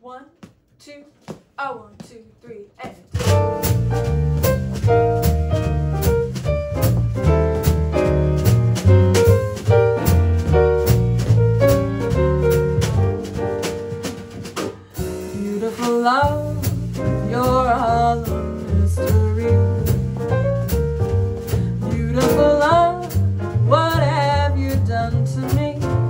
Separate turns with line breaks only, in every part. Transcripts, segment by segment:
1, 2, oh, 1, 2, 3, and beautiful love, you're all a mystery. Beautiful love, what have you done to me?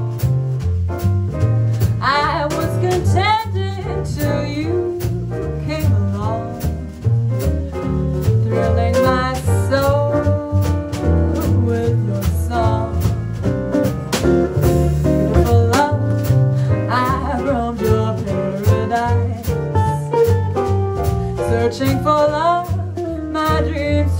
I was contented till you came along, thrilling my soul with your song. Beautiful love, I roamed your paradise, searching for love, my dreams